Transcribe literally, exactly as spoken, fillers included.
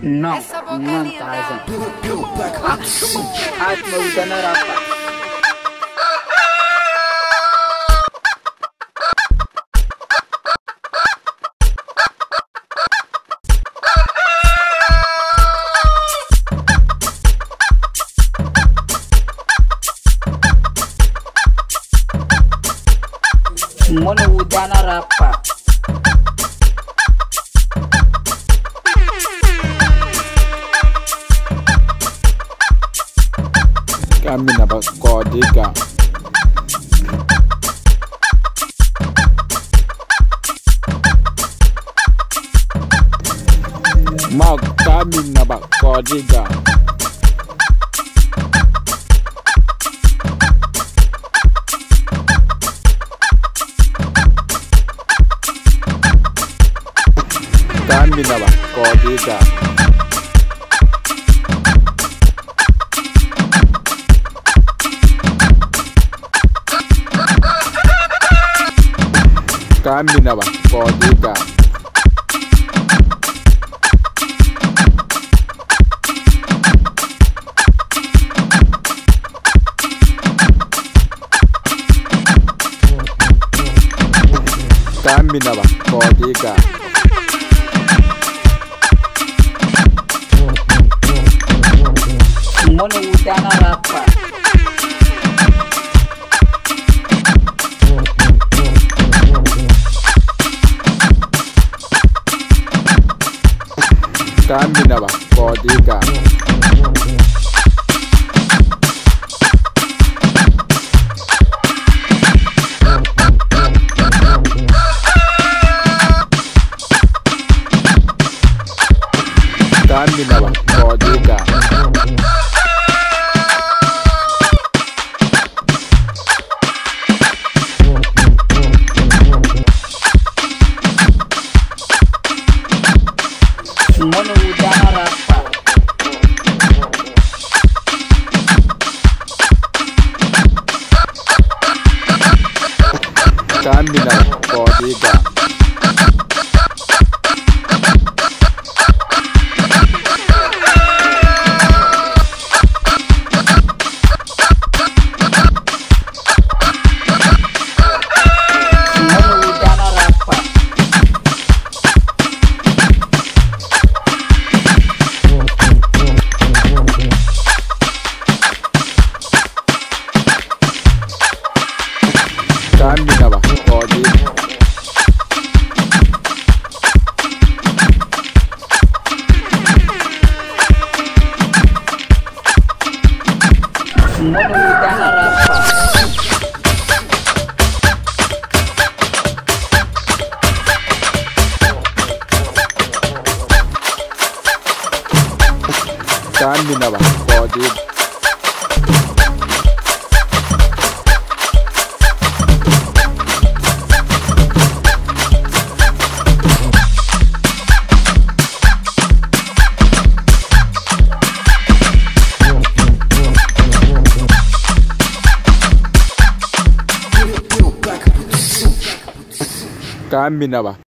Não, não estás. Ai, meu dana rapa. Mona udana rapa. Kami na bakodiga Mau kami na bakodiga Kami na bakodiga Kami na bakodiga Kami na bakodiga Mona udana rapa. Kami na bakodiga Kami na bakodiga Mona udana rapa. Kami na bakodiga Mona udana rapa. Kami na bakodiga Mona udana rapa. Kami na bakodiga Kami na ba